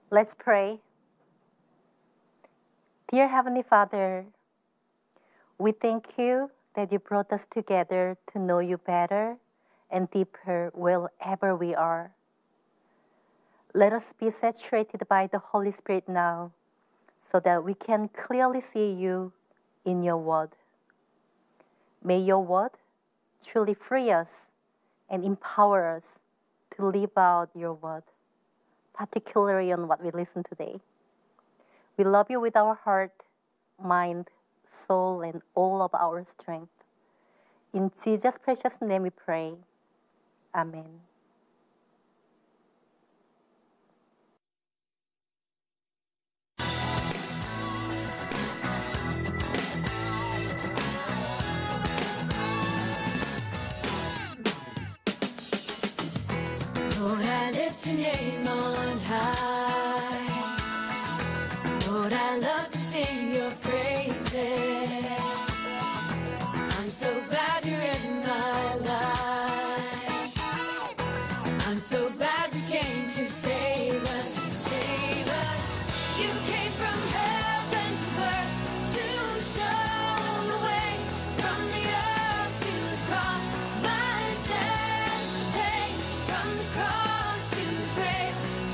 Let's pray. Dear Heavenly Father, we thank you that you brought us together to know you better and deeper wherever we are. Let us be saturated by the Holy Spirit now so that we can clearly see you in your word. May your word truly free us and empower us to live out your word, particularly on what we listen today. We love you with our heart, mind, soul, and all of our strength. In Jesus' precious name we pray. Amen. Lord, I lift your name on high. Lord, I love to sing your praises. I'm so glad you're in my life. I'm so glad you came to save us, save us. You came from heaven to earth to show the way, from the earth to the cross, my debt to pay, from the cross to the grave.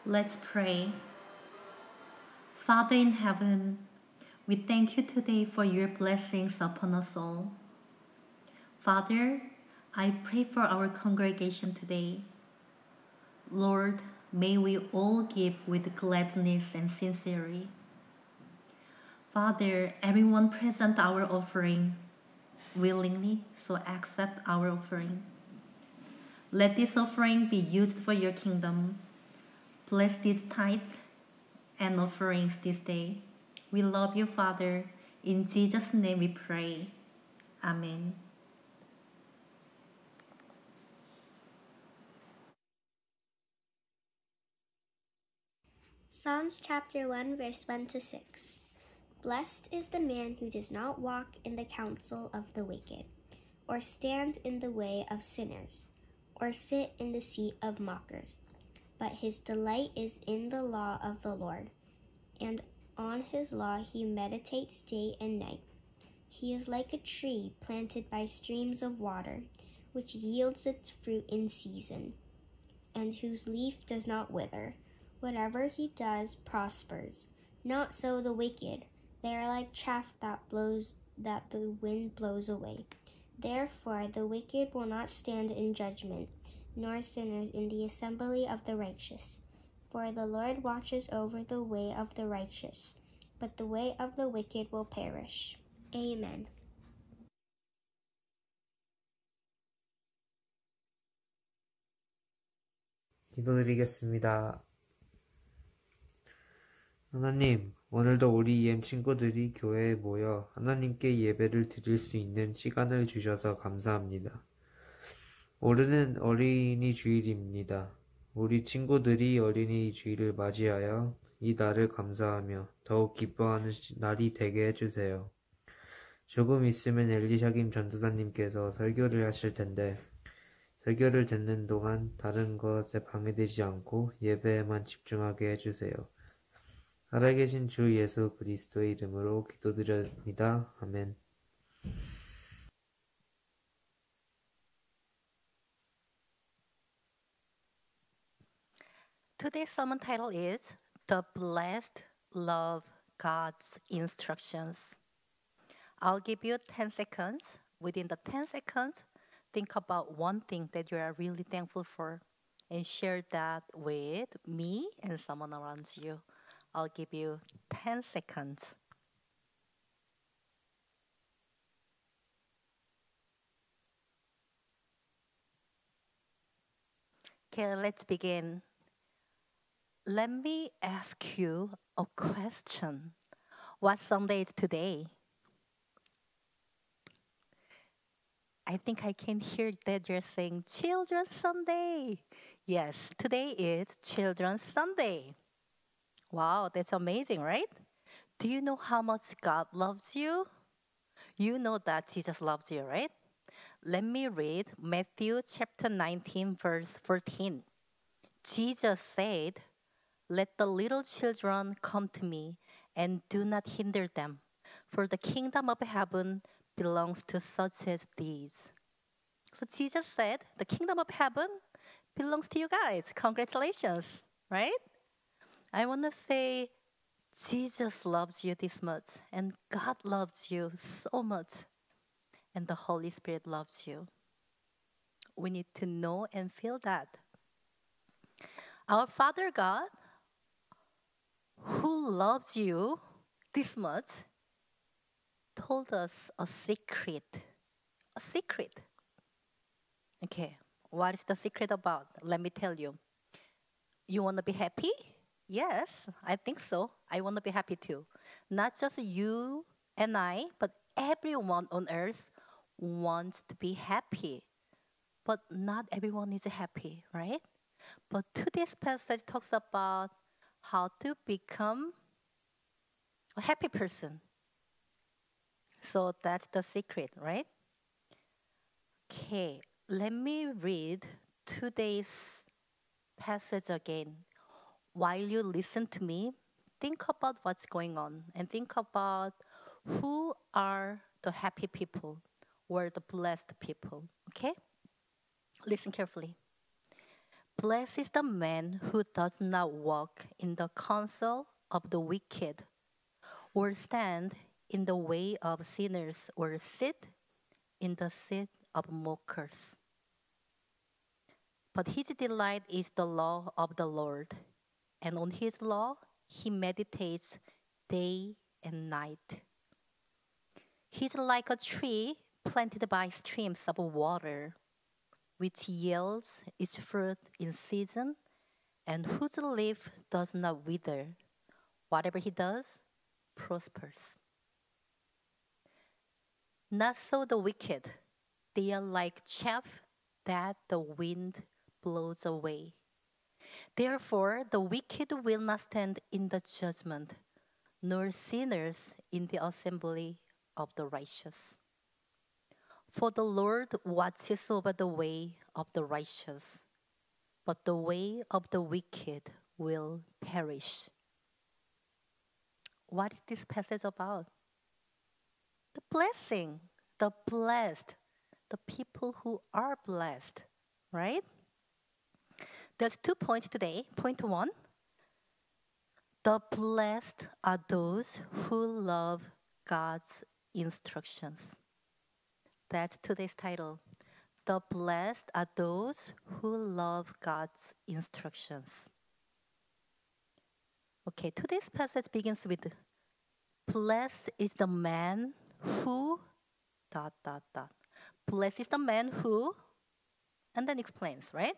Let's pray. Father in heaven, we thank you today for your blessings upon us all. Father, I pray for our congregation today. Lord, may we all give with gladness and sincerity. Father, everyone present our offering willingly, so accept our offering. Let this offering be used for your kingdom. Bless these tithes and offerings this day. We love you, Father. In Jesus' name we pray. Amen. Psalms chapter 1, verse 1 to 6. Blessed is the man who does not walk in the counsel of the wicked, or stand in the way of sinners, or sit in the seat of mockers. But his delight is in the law of the Lord, and on his law he meditates day and night. He is like a tree planted by streams of water, which yields its fruit in season, and whose leaf does not wither. Whatever he does prospers. Not so the wicked. They are like chaff that the wind blows away. Therefore the wicked will not stand in judgment, nor sinners in the assembly of the righteous. For the Lord watches over the way of the righteous, but the way of the wicked will perish. Amen. 기도드리겠습니다. 하나님, 오늘도 우리 EM 친구들이 교회에 모여 하나님께 예배를 드릴 수 있는 시간을 주셔서 감사합니다. 올해는 어린이 주일입니다. 우리 친구들이 어린이 주일을 맞이하여 이 날을 감사하며 더욱 기뻐하는 날이 되게 해주세요. 조금 있으면 엘리샤김 전도사님께서 설교를 하실 텐데 설교를 듣는 동안 다른 것에 방해되지 않고 예배에만 집중하게 해주세요. 살아계신 주 예수 그리스도의 이름으로 기도드립니다. 아멘. Today's sermon title is The Blessed Love God's Instructions. I'll give you 10 seconds. Within the 10 seconds, think about one thing that you are really thankful for and share that with me and someone around you. I'll give you 10 seconds. Okay, let's begin. Let me ask you a question. What Sunday is today? I think I can hear that you're saying Children's Sunday. Yes, today is Children's Sunday. Wow, that's amazing, right? Do you know how much God loves you? You know that Jesus loves you, right? Let me read Matthew chapter 19, verse 14. Jesus said, "Let the little children come to me, and do not hinder them, for the kingdom of heaven belongs to such as these." So Jesus said, the kingdom of heaven belongs to you guys. Congratulations, right? I want to say, Jesus loves you this much, and God loves you so much, and the Holy Spirit loves you. We need to know and feel that. Our Father God, who loves you this much, told us a secret. A secret. Okay, what is the secret about? Let me tell you. You want to be happy? Yes, I think so. I want to be happy too. Not just you and I, but everyone on earth wants to be happy. But not everyone is happy, right? But today's passage talks about how to become a happy person. So that's the secret, right? Okay, let me read today's passage again. While you listen to me, think about what's going on and think about who are the happy people or the blessed people, okay? Listen carefully. Blessed is the man who does not walk in the counsel of the wicked, or stand in the way of sinners, or sit in the seat of mockers. But his delight is the law of the Lord, and on his law he meditates day and night. He's like a tree planted by streams of water, which yields its fruit in season, and whose leaf does not wither. Whatever he does prospers. Not so the wicked. They are like chaff that the wind blows away. Therefore, the wicked will not stand in the judgment, nor sinners in the assembly of the righteous. For the Lord watches over the way of the righteous, but the way of the wicked will perish. What is this passage about? The blessing, the blessed, the people who are blessed, right? There's 2 points today. Point 1, the blessed are those who love God's instructions. That's today's title. The blessed are those who love God's instructions. Okay, today's passage begins with, blessed is the man who, ... Blessed is the man who, and then explains, right?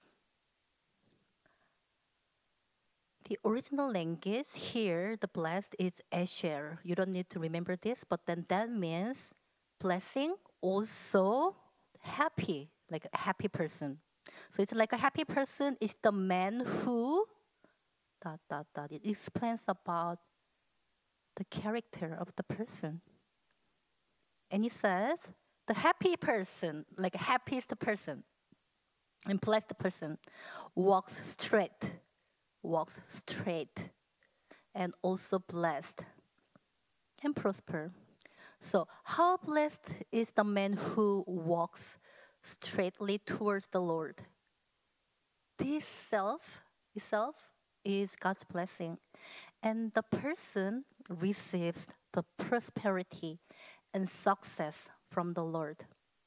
The original language here, the blessed is Asher. You don't need to remember this, but then that means blessing, also happy, like a happy person. So it's like a happy person is the man who, ... It explains about the character of the person. And it says, the happy person, like happiest person, and blessed person, walks straight, and also blessed and prosper. So, how blessed is the man who walks straightly towards the Lord? This itself is God's blessing, and the person receives the prosperity and success from the Lord.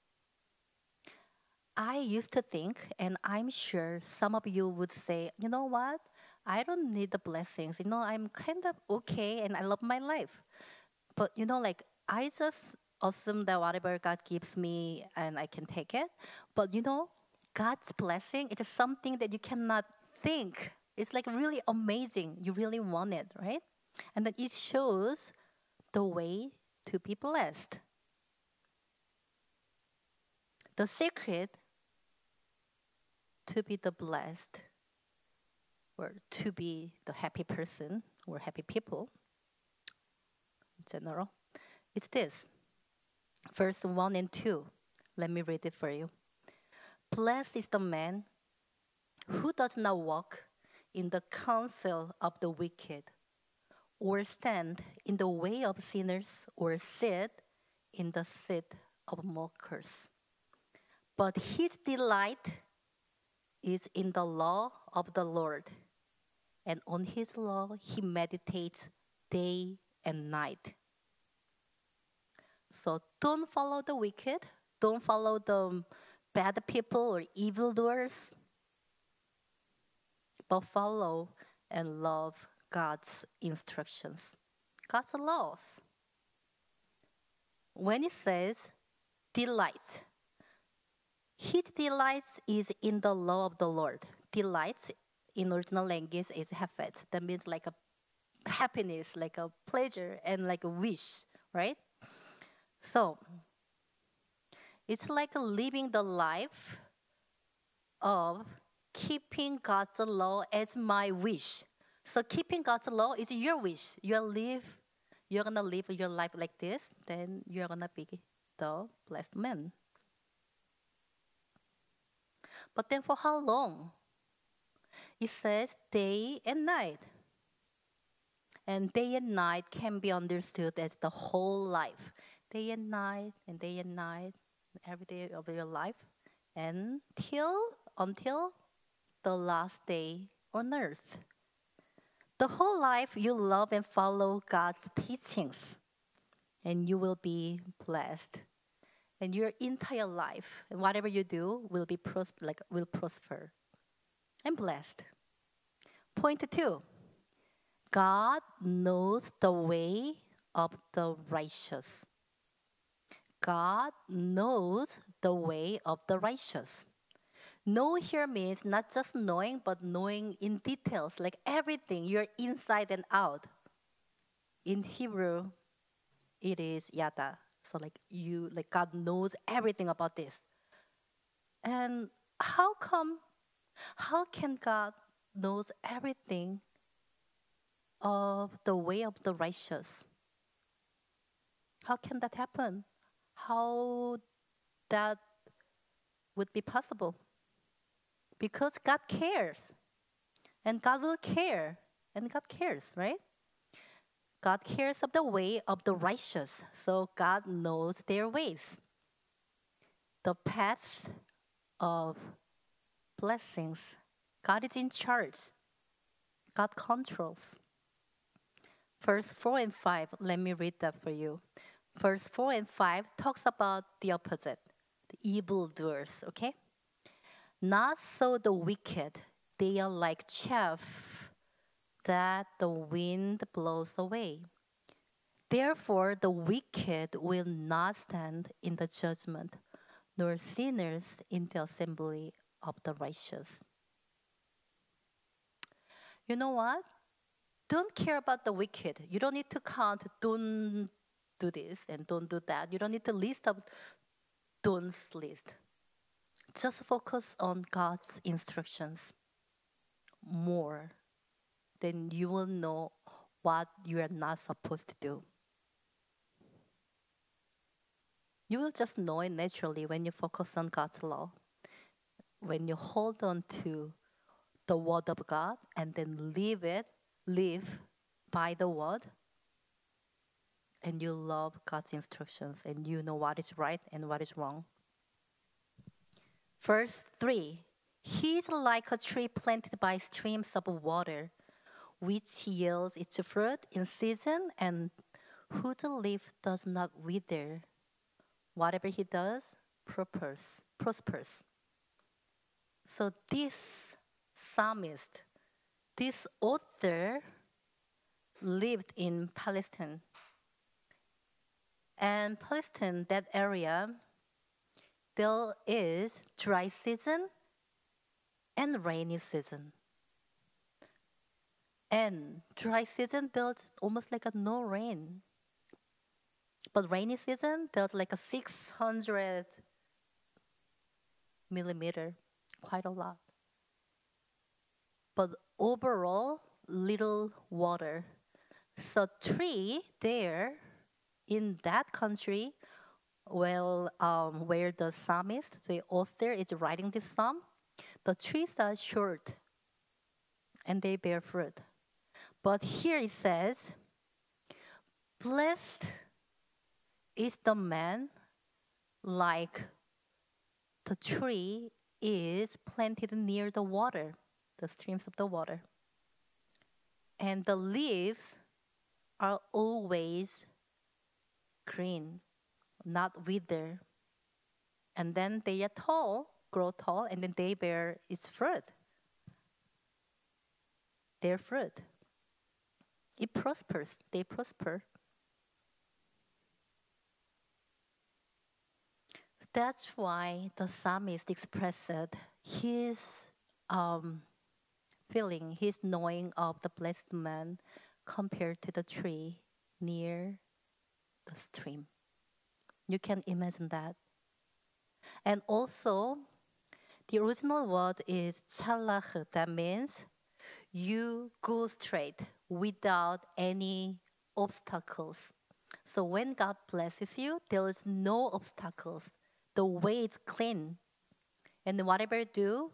I used to think, and I'm sure some of you would say, you know what? I don't need the blessings. I'm kind of okay and I love my life. But I just assume that whatever God gives me and I can take it. But God's blessing is something that you cannot think. It's like really amazing. You really want it, right? And then it shows the way to be blessed. The secret to be the blessed, or to be the happy person or happy people in general, it's this. Verse 1 and 2. Let me read it for you. Blessed is the man who does not walk in the counsel of the wicked, or stand in the way of sinners, or sit in the seat of mockers. But his delight is in the law of the Lord, and on his law he meditates day and night. So don't follow the wicked, don't follow the bad people or evildoers, but follow and love God's instructions, God's laws. When it says delights, his delights is in the law of the Lord. Delights in original language is hafet. That means like a happiness, like a pleasure, and like a wish, right? So it's like living the life of keeping God's law as my wish. So keeping God's law is your wish. You're gonna live your life like this, then you're gonna be the blessed man. But then for how long? It says day and night. And day and night can be understood as the whole life. Day and night, and day and night, every day of your life, until the last day on earth. The whole life you love and follow God's teachings, and you will be blessed. And your entire life and whatever you do will be will prosper and blessed. Point 2. God knows the way of the righteous. God knows the way of the righteous. Know here means not just knowing, but knowing in details, like everything, you're inside and out. In Hebrew, it is yada. So like God knows everything about this. And how can God knows everything of the way of the righteous? How can that happen? How that would be possible? Because God cares. And God will care. And God cares, right? God cares of the way of the righteous. So God knows their ways. The path of blessings. God is in charge. God controls. Verse 4 and 5, let me read that for you. Verse 4 and 5 talks about the opposite, the evildoers, okay? Not so the wicked, they are like chaff that the wind blows away. Therefore, the wicked will not stand in the judgment, nor sinners in the assembly of the righteous. You know what? Don't care about the wicked. You don't need to count, don't do this and don't do that. You don't need to list of don'ts list. Just focus on God's instructions more. Then you will know what you are not supposed to do. You will just know it naturally when you focus on God's law. When you hold on to the word of God and then live by the word, and you love God's instructions and you know what is right and what is wrong. Verse 3, he is like a tree planted by streams of water, which yields its fruit in season and whose leaf does not wither. Whatever he does prospers. So this psalmist, this author lived in Palestine. And Palestine, that area, there is dry season and rainy season. And dry season, there's almost like a no rain. But rainy season, there's like a 600 millimeter, quite a lot. But overall, little water. So tree there in that country, well, where the psalmist, the author, is writing this psalm, the trees are short and they bear fruit. But here it says, blessed is the man like the tree is planted near the water, the streams of the water. And the leaves are always green, not wither. And then they are tall, grow tall, and then they bear its fruit. Their fruit. It prospers. They prosper. That's why the psalmist expressed his feeling, his knowing of the blessed man compared to the tree near the stream. You can imagine that. And also, the original word is chalach. That means you go straight without any obstacles. So when God blesses you, there is no obstacles. The way is clean. And whatever you do,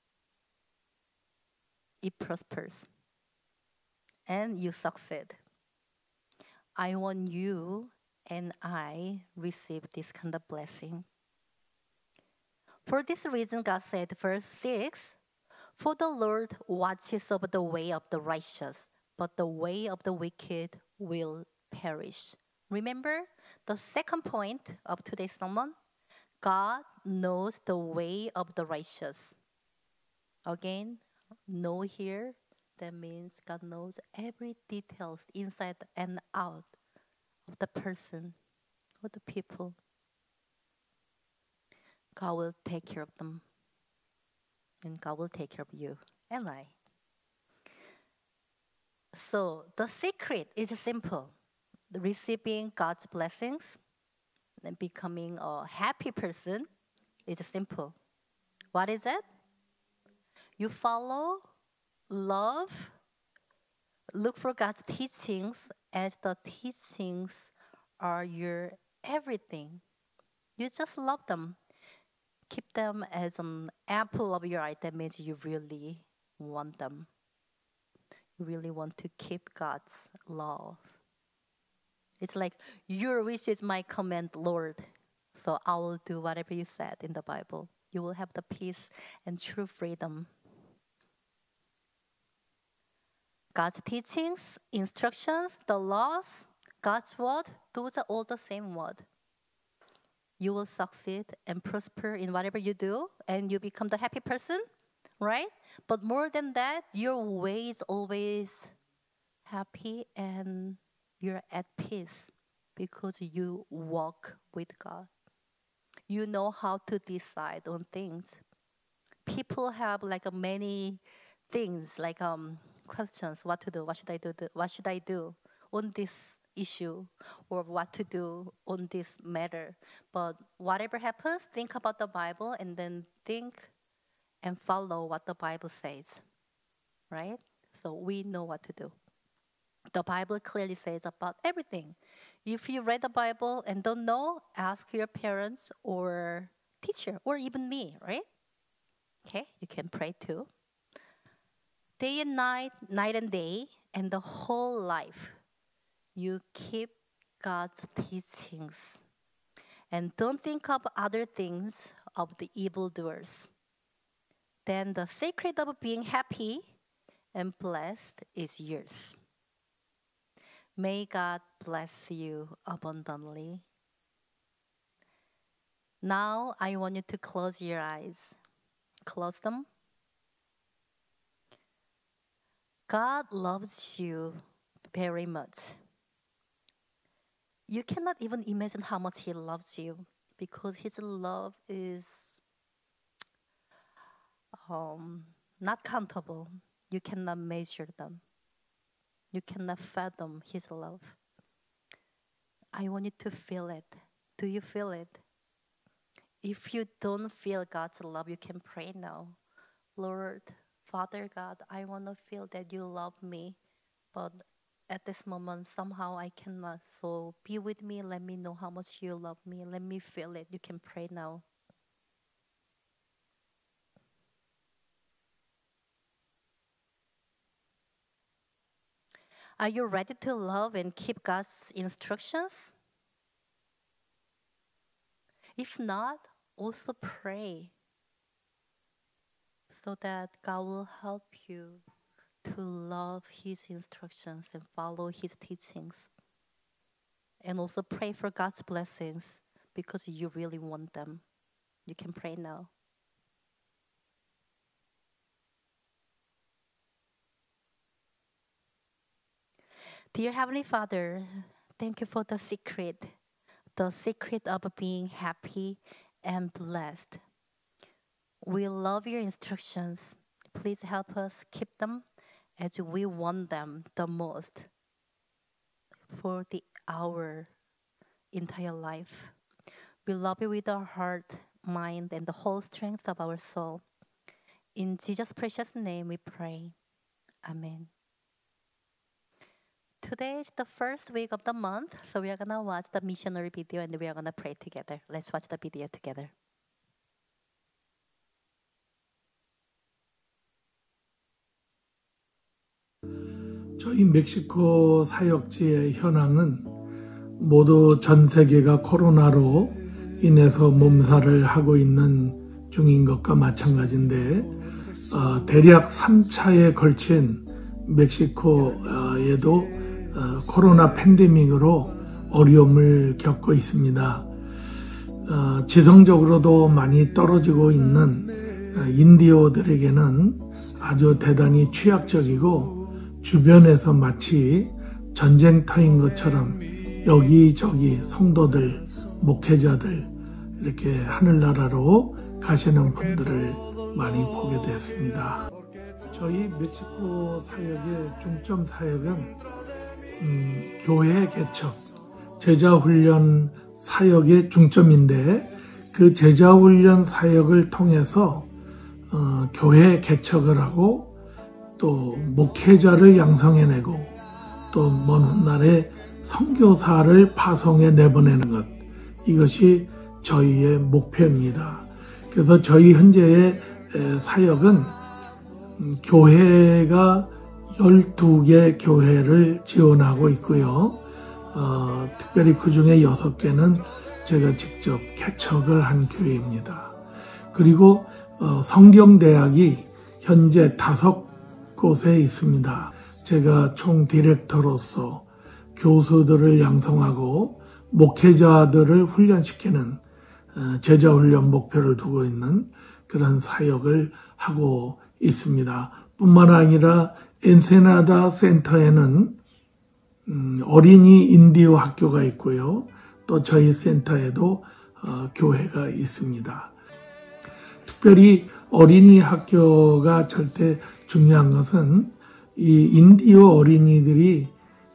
it prospers. And you succeed. I want you and I receive this kind of blessing. For this reason, God said, verse 6, For the Lord watches over the way of the righteous, but the way of the wicked will perish. Remember the second point of today's sermon? God knows the way of the righteous. Again, know here, that means God knows every details inside and out of the person or the people. God will take care of them. And God will take care of you and I. So the secret is simple. Receiving God's blessings and becoming a happy person is simple. What is it? You follow, love, look for God's teachings as the teachings are your everything. You just love them. Keep them as an apple of your eye. That means you really want them. You really want to keep God's love. It's like, your wish is my command, Lord. So I will do whatever you said in the Bible. You will have the peace and true freedom. God's teachings, instructions, the laws, God's word, those are all the same word. You will succeed and prosper in whatever you do, and you become the happy person, right? But more than that, your way is always happy and you're at peace because you walk with God. You know how to decide on things. People have like many things, like questions, what to do, what should I do on this issue, or what to do on this matter. But whatever happens, think about the Bible and then think and follow what the Bible says, right? So we know what to do. The Bible clearly says about everything. If you read the Bible and don't know, ask your parents or teacher or even me, right? Okay, you can pray too. Day and night, night and day, and the whole life, you keep God's teachings. And don't think of other things of the evildoers. Then the secret of being happy and blessed is yours. May God bless you abundantly. Now I want you to close your eyes. Close them. God loves you very much. You cannot even imagine how much He loves you because His love is not countable. You cannot measure them. You cannot fathom His love. I want you to feel it. Do you feel it? If you don't feel God's love, you can pray now. Lord, Father God, I want to feel that you love me, but at this moment, somehow I cannot. So be with me. Let me know how much you love me. Let me feel it. You can pray now. Are you ready to love and keep God's instructions? If not, also pray so that God will help you to love His instructions and follow His teachings. And also pray for God's blessings because you really want them. You can pray now. Dear Heavenly Father, thank you for the secret of being happy and blessed. We love your instructions. Please help us keep them as we want them the most for our entire life. We love you with our heart, mind, and the whole strength of our soul. In Jesus' precious name we pray. Amen. Today is the first week of the month, so we are going to watch the missionary video and we are going to pray together. Let's watch the video together. 저희 멕시코 사역지의 현황은 모두 전 세계가 코로나로 인해서 몸살을 하고 있는 중인 것과 마찬가지인데 대략 3차에 걸친 멕시코에도 코로나 팬데믹으로 어려움을 겪고 있습니다. 지성적으로도 많이 떨어지고 있는 인디오들에게는 아주 대단히 취약적이고 주변에서 마치 전쟁터인 것처럼 여기저기 성도들, 목회자들 이렇게 하늘나라로 가시는 분들을 많이 보게 됐습니다. 저희 멕시코 사역의 중점 사역은 교회 개척, 제자훈련 사역의 중점인데 그 제자훈련 사역을 통해서 교회 개척을 하고 또 목회자를 양성해내고 또 먼 훗날에 선교사를 파송해 내보내는 것, 이것이 저희의 목표입니다. 그래서 저희 현재의 사역은 교회가 12개 교회를 지원하고 있고요. 특별히 그 중에 6개는 제가 직접 개척을 한 교회입니다. 그리고 성경대학이 현재 5곳에 있습니다. 제가 총 디렉터로서 교수들을 양성하고 목회자들을 훈련시키는 제자훈련 목표를 두고 있는 그런 사역을 하고 있습니다. 뿐만 아니라 엔세나다 센터에는 어린이 인디오 학교가 있고요. 또 저희 센터에도 교회가 있습니다. 특별히 어린이 학교가 절대 중요한 것은 이 인디오 어린이들이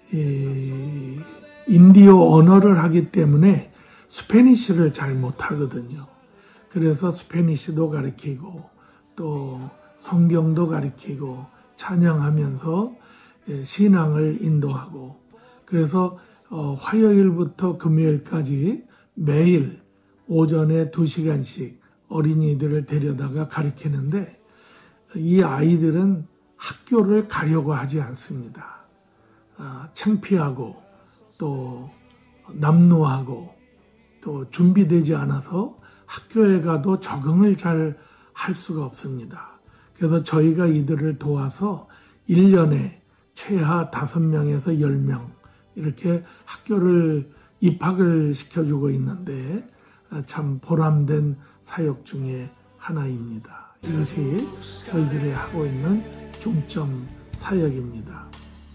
인디오 언어를 하기 때문에 스페니쉬를 잘 못하거든요. 그래서 스페니쉬도 가르치고 또 성경도 가르치고 찬양하면서 신앙을 인도하고, 그래서 화요일부터 금요일까지 매일 오전에 2시간씩 어린이들을 데려다가 가르치는데 이 아이들은 학교를 가려고 하지 않습니다. 창피하고 또 남루하고 또 준비되지 않아서 학교에 가도 적응을 잘 할 수가 없습니다. 그래서 저희가 이들을 도와서 1년에 최하 5명에서 10명 이렇게 학교를 입학을 시켜주고 있는데 참 보람된 사역 중에 하나입니다. 이것이 저희들이 하고 있는 중점 사역입니다.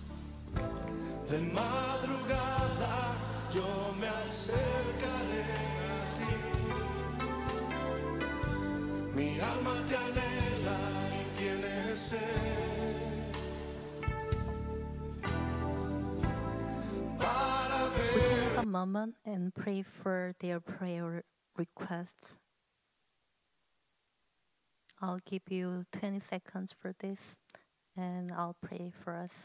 We take a moment and pray for their prayer requests. I'll give you 20 seconds for this, and I'll pray for us.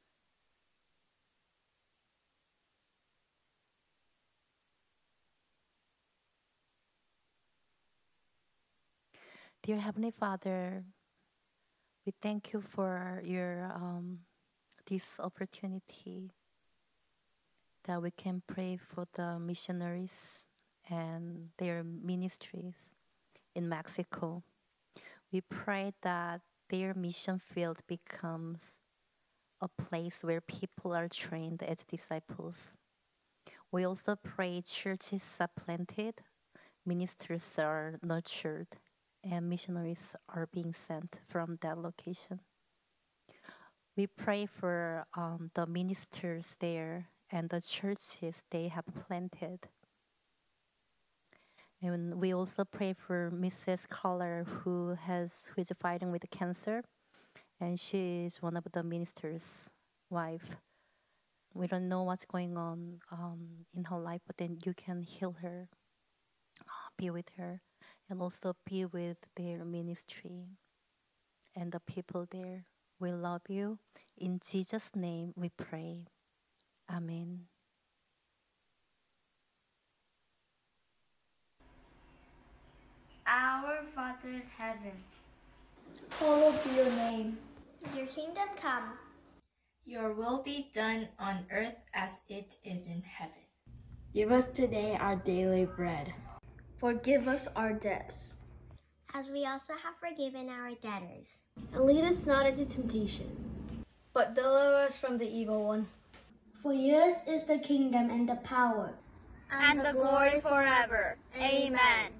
Dear Heavenly Father, we thank you for your this opportunity that we can pray for the missionaries and their ministries in Mexico. We pray that their mission field becomes a place where people are trained as disciples. We also pray churches are planted, ministers are nurtured, and missionaries are being sent from that location. We pray for the ministers there and the churches they have planted. And we also pray for Mrs. Collar, who is fighting with cancer, and she is one of the minister's wife. We don't know what's going on in her life, but then you can heal her, be with her, and also be with their ministry and the people there. We love you. In Jesus' name we pray. Amen. Our Father in heaven, Hallowed be your name. Your kingdom come. your will be done on earth as it is in heaven. Give us today our daily bread. Forgive us our debts, as we also have forgiven our debtors. And lead us not into temptation, but deliver us from the evil one. For yours is the kingdom and the power and the glory forever. Amen.